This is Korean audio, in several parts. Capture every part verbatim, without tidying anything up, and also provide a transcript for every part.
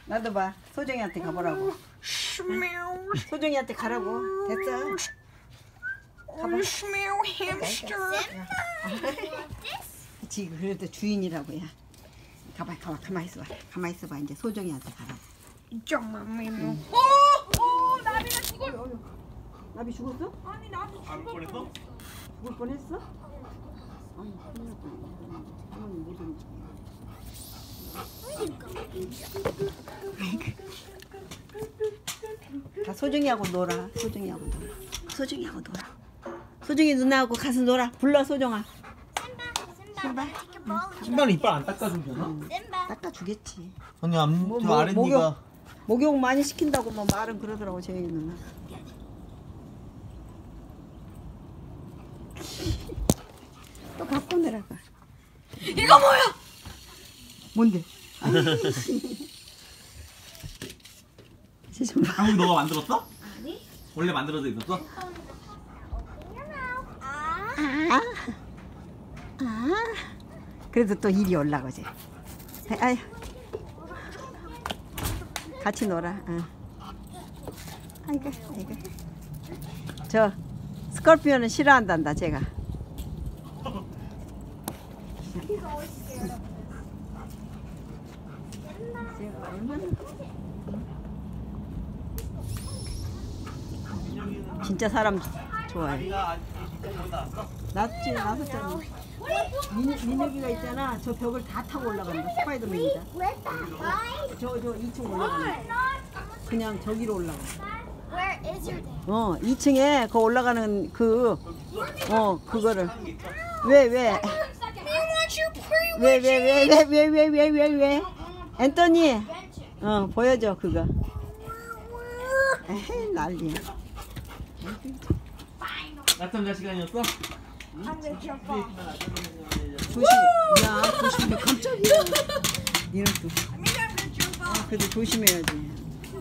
나도 봐. 소정이한테 가보라고. 소정이한테 가라고. 됐어. 가봐. 그치, 그래도 주인이라고, 야. 가봐, 가봐, 가만히 있어봐. 가만히 있어봐. 이제 소정이한테 가라고. 응. 어, 어, 나비가 죽어. 나비 죽었어? 아니 나도 안 뻔했어? 죽을 뻔했어? 아니, 큰일 날 뻔했네. 어머니 못 움직여. 다 소정이하고 놀아. 소정이하고 놀아. 소정이하고 놀아. 소정이 누나하고 가서 놀아. 불러, 소정아. 신발. 신발은 이빨 안 닦아주려나? 응. 닦아주겠지. 아니 앞, 뭐, 저 뭐, 아랫니가 목욕, 목욕 많이 시킨다고 뭐 말은 그러더라고, 저희 누나. 또 갖고 내려가. 이거 뭐야? 뭔데? 아무 너가 만들었어? 아니. 원래 만들어져 있었어? 아, 아, 그래도 또 일이 올라가지. 아유, 같이 놀아. 응. 아이고, 아이고. 저 스콜피오는 싫어한단다, 제가. 진짜 사람 좋아해. 낫지, 나섰잖아. 민혁이가 있잖아. 저 벽을 다 타고 올라간다. 스파이더맨이다. 저, 저 이 층 올라간다. 그냥 저기로 올라가. 어, 이 층에 그 올라가는 그, 어, 그거를. 왜, 왜? 왜, 왜, 왜, 왜, 왜, 왜, 왜, 왜, 왜? 앤토니, 어, 보여줘, 그거. 에헤이, 난리야. 낮잠 잘 시간이었어? 조심, 야, 조심해. 깜짝이야. 니는 또. 아, 그래도 조심해야지.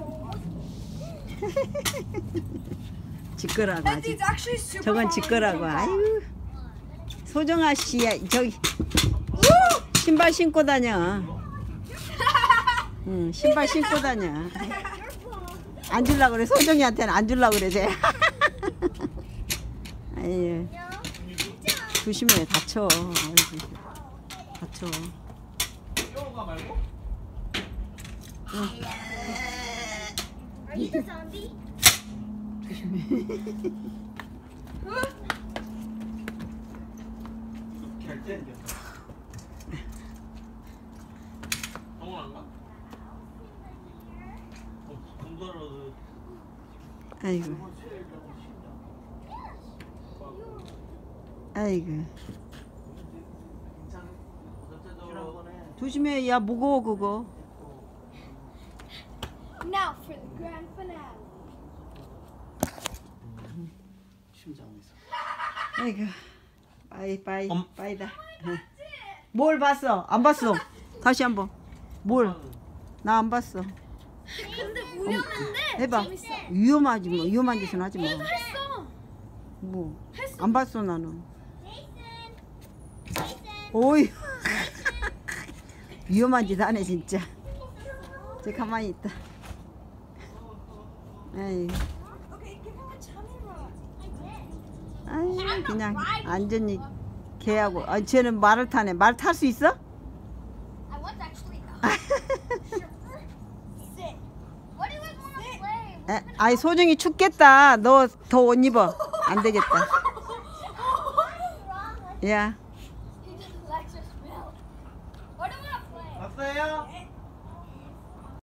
지끄라고 아직. 저건 지끄라고. 아유. 소정아 씨야, 저기 신발 신고 다녀. 응, 신발 신고 다녀. 안 줄라 그래. 소정이한테는 안 줄라 그래, 쟤. 아유. 조심해, 다쳐. 아이고, 다쳐. 뛰어가 말고? 응. Are you the zombie? 조심해. 결제 병원 안 가? 어, 검사로 아이고. 아이고. 조심해, 야, 무거워, 그거. Now for the grand finale. 아이고. 빠이, 빠이, 엄. 빠이다. 응. 뭘 봤어? 안 봤어. 다시 한 번. 뭘? 나 안 봤어. 근데 위험한데? 해봐. 재밌어. 위험하지 뭐. 위험한 짓은 하지 마. 했어. 뭐? 안 봤어 나는. 오이. 위험한 짓 하네 진짜. 쟤 가만히 있다. 에이. 아이 그냥 안전히 개하고. 아 쟤는 말을 타네. 말 탈 수 있어? I was actually Sit. What do you guys want to play? 에, 아이 소정이 춥겠다. 너 더 옷 입어. 안 되겠다. 야.